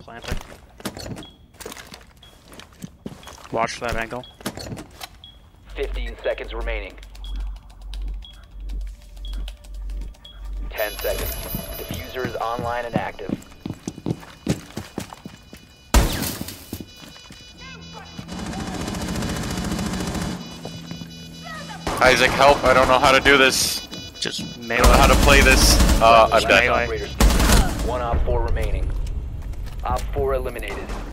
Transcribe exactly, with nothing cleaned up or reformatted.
planting. Watch that angle. fifteen seconds remaining. ten seconds. Diffuser is online and active. Isaac, help! I don't know how to do this. Just I don't know how melee. to play this. Uh, I'm Last dead. Melee. operator standing. One op four remaining. Op four eliminated.